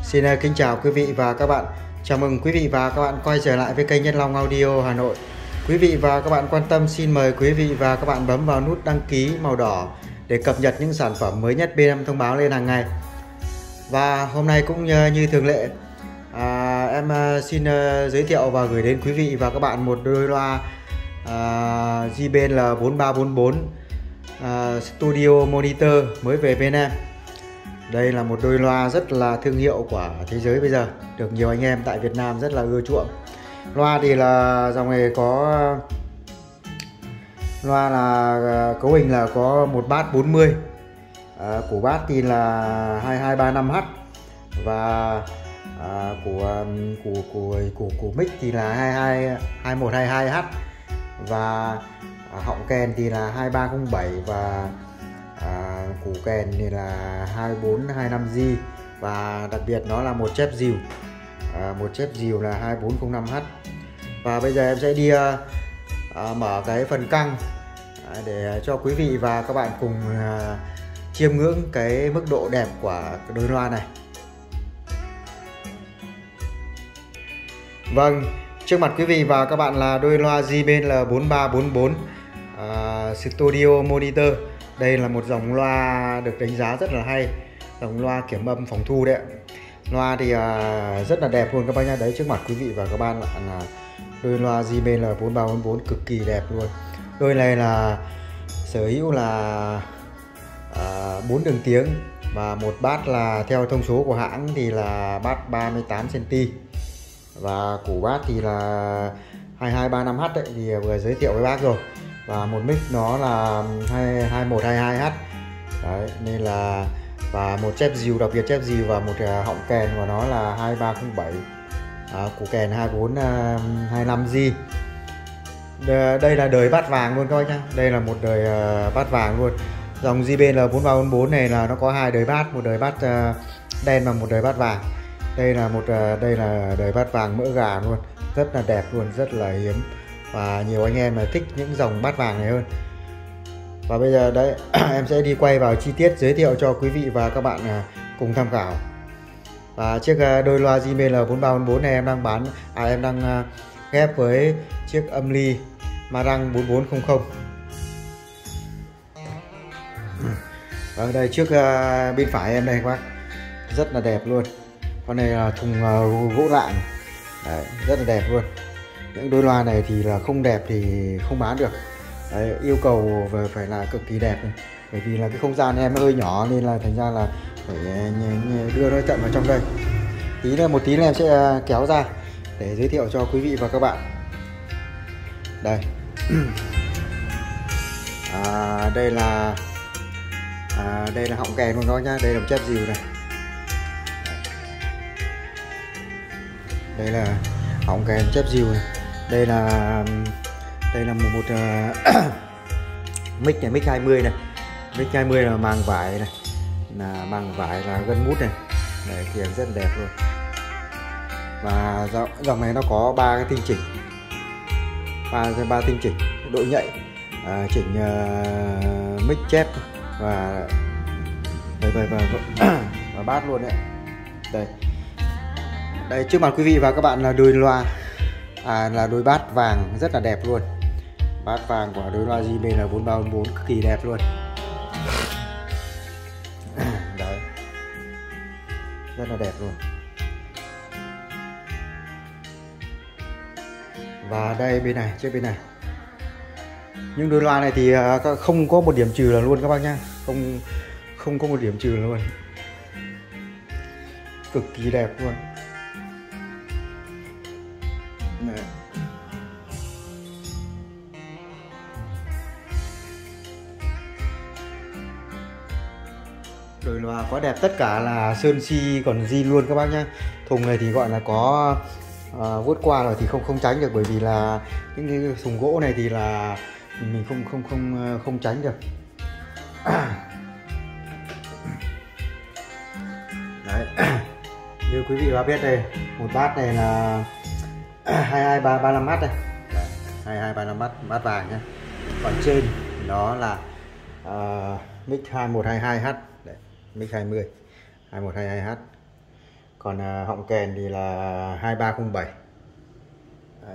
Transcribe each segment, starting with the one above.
Xin kính chào quý vị và các bạn. Chào mừng quý vị và các bạn quay trở lại với kênh Nhân Long Audio Hà Nội. Quý vị và các bạn quan tâm xin mời quý vị và các bạn bấm vào nút đăng ký màu đỏ để cập nhật những sản phẩm mới nhất bên em thông báo lên hàng ngày. Và hôm nay cũng như thường lệ, em xin giới thiệu và gửi đến quý vị và các bạn một đôi loa JBL 4344 Studio Monitor mới về bên em. Đây là một đôi loa rất là thương hiệu của thế giới bây giờ, được nhiều anh em tại Việt Nam rất là ưa chuộng. Loa thì là dòng này có loa là cấu hình là có một bát 40, của bát thì là 2235H và của mic thì là 2122H và họng kèn thì là 2307 và củ kèn thì là 2425G và đặc biệt nó là một chép dìu là 2405H. Và bây giờ em sẽ đi mở cái phần căng để cho quý vị và các bạn cùng chiêm ngưỡng cái mức độ đẹp của đôi loa này. Vâng, trước mặt quý vị và các bạn là đôi loa JBL 4344 Studio Monitor. Đây là một dòng loa được đánh giá rất là hay, dòng loa kiểm âm phòng thu đấy. Loa thì rất là đẹp luôn các bác nhá. Đấy, trước mặt quý vị và các bạn là đôi loa JBL 4344 cực kỳ đẹp luôn. Đôi này là sở hữu là 4 đường tiếng và một bát là theo thông số của hãng thì là bát 38cm và củ bát thì là 2235H đấy, thì vừa giới thiệu với bác rồi. Và một mic nó là 2122H đấy, nên là và một chép dìu, đặc biệt chép dìu và một họng kèn của nó là 2307, củ kèn 2425G. Đây là đời bát vàng luôn các bác nhá. Đây là một đời bát vàng luôn. Dòng JBL 4344 này là nó có hai đời bát, một đời bát đen và một đời bát vàng. Đây là đời bát vàng mỡ gà luôn, rất là đẹp luôn, rất là hiếm và nhiều anh em là thích những dòng bát vàng này hơn. Và bây giờ đấy em sẽ đi quay vào chi tiết giới thiệu cho quý vị và các bạn cùng tham khảo. Và chiếc đôi loa JBL 4344 này em đang bán em đang ghép với chiếc âm ly Marantz 4400. Và đây trước bên phải em đây các bác, rất là đẹp luôn. Con này là thùng gỗ lạng đấy, rất là đẹp luôn. Những đôi loa này thì là không đẹp thì không bán được đấy, yêu cầu phải là cực kỳ đẹp này. Bởi vì là cái không gian em hơi nhỏ nên là thành ra là phải đưa nó tận vào trong đây. Một tí nữa em sẽ kéo ra để giới thiệu cho quý vị và các bạn. Đây đây là họng kèn của nó nhá. Đây là một chép dìu này, đây là họng kèn chép dìu này. Đây là một mic này, mic 20 này, mic 20 là màng vải này, là màng vải là gân mút này, này kiềng rất là đẹp luôn. Và dòng này nó có 3 cái tinh chỉnh, ba tinh chỉnh độ nhạy, chỉnh mic chép và bát luôn đấy. Đây trước mặt quý vị và các bạn là đôi loa là đôi bát vàng rất là đẹp luôn. Bát vàng của đôi loa JBL 4344 cực kỳ đẹp luôn. Đấy, rất là đẹp luôn. Và đây bên này, trước bên này, những đôi loa này thì không có một điểm trừ là luôn các bác nhá, không có một điểm trừ luôn, cực kỳ đẹp luôn. Đấy. Đôi loa quá đẹp, tất cả là sơn si còn zin luôn các bác nhá. Thùng này thì gọi là có vuốt qua rồi thì không tránh được, bởi vì là những cái thùng gỗ này thì là mình không tránh được. Đấy. Như quý vị đã biết đây, một bát này là 2235H đây. 2235H bát vàng nhá. Còn trên đó là mic 2122H. Đấy, mic 20 2122H. Còn họng kèn thì là 2307. Đấy.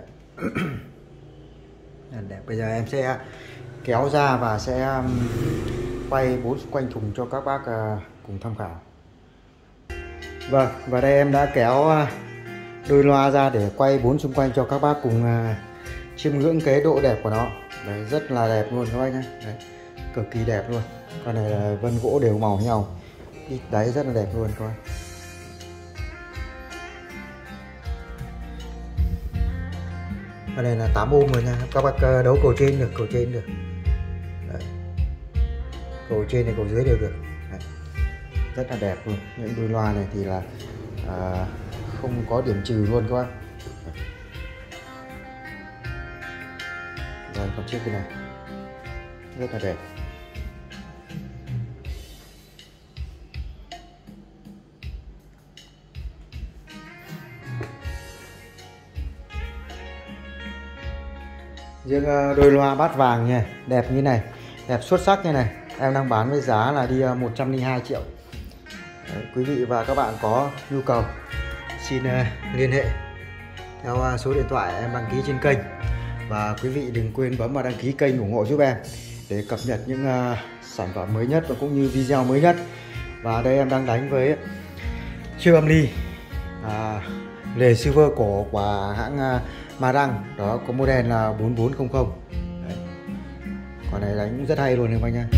Đẹp. Bây giờ em sẽ kéo ra và sẽ quay 4 xung quanh thùng cho các bác cùng tham khảo. Vâng, và đây em đã kéo đôi loa ra để quay 4 xung quanh cho các bác cùng chiêm ngưỡng cái độ đẹp của nó. Đấy, rất là đẹp luôn các bác nhé. Đấy, cực kỳ đẹp luôn. Con này là vân gỗ đều màu nhau, ít đáy rất là đẹp luôn các bác. Con này là 8 ohm rồi nha. Các bác đấu cầu trên được, cầu trên được. Đấy. Cầu trên này, cầu dưới đều được. Đấy. Rất là đẹp luôn. Những đôi loa này thì là không có điểm trừ luôn các bác. Rồi còn chiếc cái này rất là đẹp. Riêng đôi loa bát vàng nha, đẹp như này, đẹp xuất sắc như này, em đang bán với giá là đi 102 triệu. Đấy, quý vị và các bạn có nhu cầu xin liên hệ theo số điện thoại em đăng ký trên kênh. Và quý vị đừng quên bấm vào đăng ký kênh ủng hộ giúp em để cập nhật những sản phẩm mới nhất và cũng như video mới nhất. Và đây em đang đánh với siêu âm ly lề silver cổ của hãng Marang, đó có model là 4400. Đấy. Con này đánh cũng rất hay luôn các anh nha.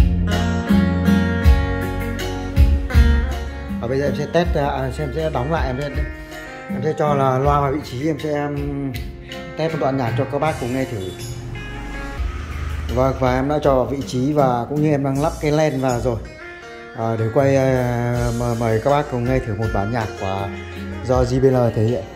Và bây giờ em sẽ test, em sẽ đóng lại, em sẽ cho là loa vào vị trí, em sẽ test một đoạn nhạc cho các bác cùng nghe thử. Và em đã cho vào vị trí và cũng như em đang lắp cái len vào rồi để quay mời các bác cùng nghe thử một bản nhạc của do JBL thể hiện.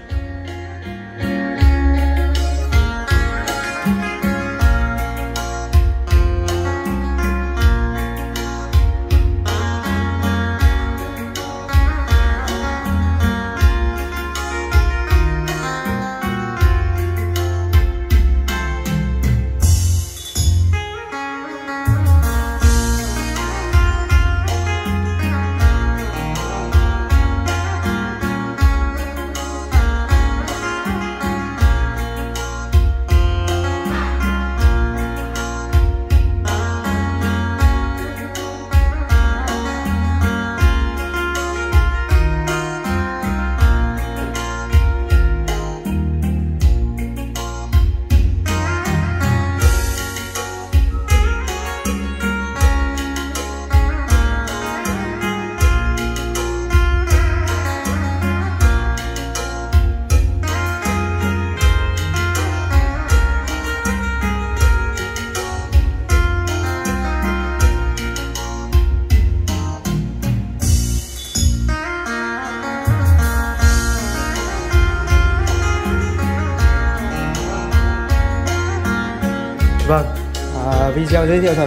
Vâng, video giới thiệu sản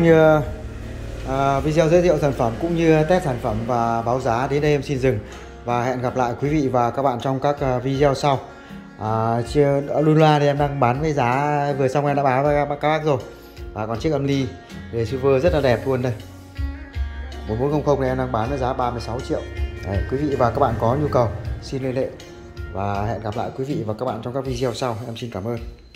phẩm cũng như test sản phẩm và báo giá đến đây em xin dừng, và hẹn gặp lại quý vị và các bạn trong các video sau. Lula thì em đang bán với giá vừa xong em đã báo với các bác rồi, và còn chiếc âm ly để silver rất là đẹp luôn đây 4400 này em đang bán với giá 36 triệu. Đấy, quý vị và các bạn có nhu cầu xin liên hệ và hẹn gặp lại quý vị và các bạn trong các video sau. Em xin cảm ơn.